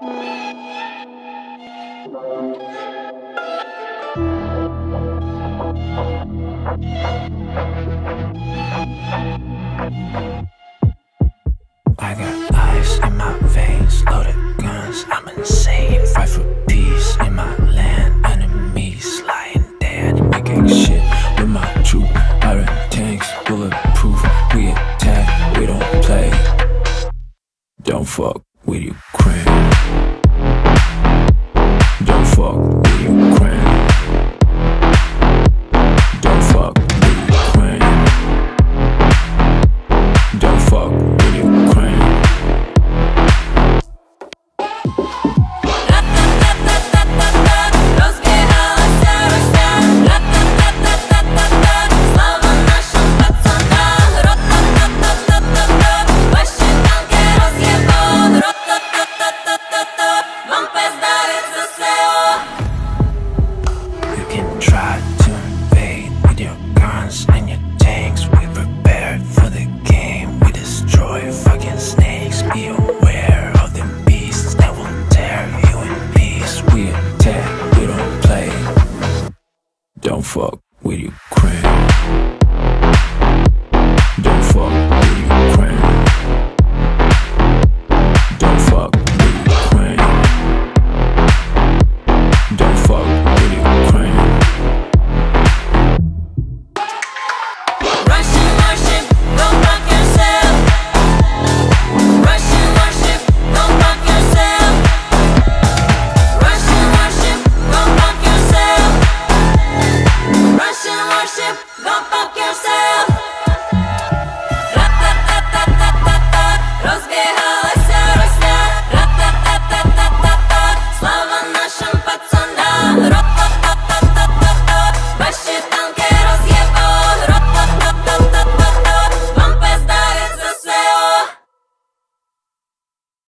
I got ice in my veins, loaded guns, I'm insane. Fight for peace in my land, enemies lying dead. Making shit with my troop, iron tanks, bulletproof. We attack, we don't play. Don't fuck with Ukraine. Don't fuck with Ukraine.